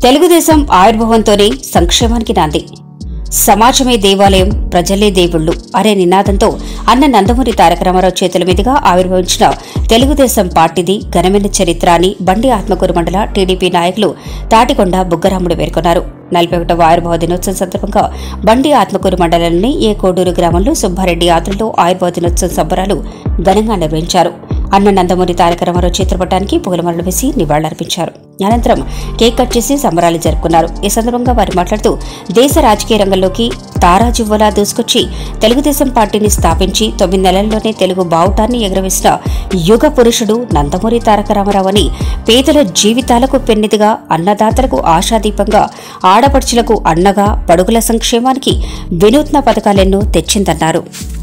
తెలుగుదేశం ఆవిర్భావంతోనే సంక్షేమానికి నాంది. సమాజమే దేవాలయం, ప్రజలే దేవుళ్లు అనే నినాదంతో అన్న నందమూరి తారక రామారావు చేతుల మీదుగా ఆవిర్భవించిన తెలుగుదేశం పార్టీది ఘనమైన చరిత్ర అని బండి ఆత్మకూరు మండల టీడీపీ నాయకులు తాటికొండ బుగ్గరాముడు పేర్కొన్నారు. 41వ ఆవిర్భావ దినోత్సవం సందర్భంగా బండి ఆత్మకూరు మండలంలోని ఏ కోడూరు గ్రామంలో సుబ్బారెడ్డి ఆధ్వర్యంలో ఆవిర్భావ దినోత్సవ సంబరాలు ఘనంగా నిర్వహించారు. అన్న నందమూరి తారక రామారావు చిత్రపటానికి పూలమాలలు వేసి నివాళులర్పించారు. అనంతరం కేక్ కట్ చేసి సంబరాలు జరుపుకున్నారు. ఈ సందర్భంగా వారు మాట్లాడుతూ దేశ రాజకీయ రంగంలోకి తారాజువ్వలా దూసుకొచ్చి తెలుగుదేశం పార్టీని స్థాపించి 9 నెలల్లోనే తెలుగు బావుటాన్ని ఎగురవేసిన యుగ పురుషుడు నందమూరి తారక రామారావు అని, పేదల జీవితాలకు పెన్నిదిగా, అన్నదాతలకు ఆశాదీపంగా, ఆడపడుచులకు అన్నగా, బడుగుల సంక్షేమానికి వినూత్న పథకాలెన్నో తెచ్చిందన్నారు.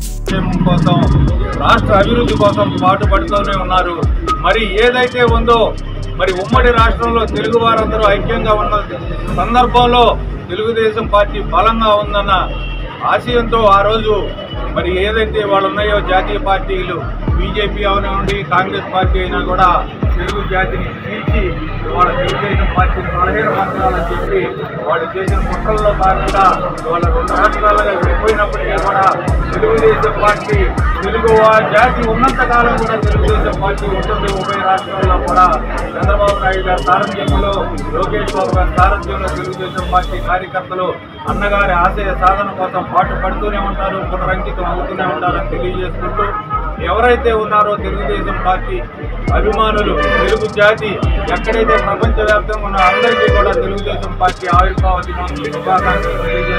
రాష్ట్ర అభివృద్ధి కోసం పాటుపడుతూనే ఉన్నారు. మరి ఏదైతే ఉందో మరి ఉమ్మడి రాష్ట్రంలో తెలుగు వారందరూ ఐక్యంగా ఉన్న సందర్భంలో తెలుగుదేశం పార్టీ బలంగా ఉందన్న ఆశయంతో ఆ రోజు మరి ఏదైతే వాళ్ళు ఉన్నాయో జాతీయ పార్టీలు బీజేపీ అవనివ్వండి, కాంగ్రెస్ పార్టీ అయినా కూడా తెలుగు జాతిని తీర్చి వాళ్ళ తెలుగుదేశం పార్టీని 15 సంవత్సరాలని చెప్పి వాళ్ళు చేసిన కుట్రల్లో భాగంగా వాళ్ళ 2 రాష్ట్రాలుగా విడిపోయినప్పటికీ కూడా తెలుగుదేశం పార్టీ తెలుగు జాతి ఉన్నంతకాలం కూడా తెలుగుదేశం పార్టీ ఉంటుంది. ఉభయ రాష్ట్రాల్లో కూడా చంద్రబాబు నాయుడు గారి సారథ్యంలో, లోకేష్ బాబు గారి సారథ్యంలో తెలుగుదేశం పార్టీ కార్యకర్తలు అన్నగారి ఆశయ సాధన కోసం పాటు పడుతూనే ఉంటారు, పునరంకితం అవుతూనే ఉంటారని తెలియజేసుకుంటూ, ఎవరైతే ఉన్నారో తెలుగుదేశం పార్టీ అభిమానులు, తెలుగు జాతి ఎక్కడైతే ప్రపంచవ్యాప్తంగా ఉన్న అందరికీ కూడా తెలుగుదేశం పార్టీ ఆవిర్భావ దినోత్సవ శుభాకాంక్షలు తెలియజేస్తారు.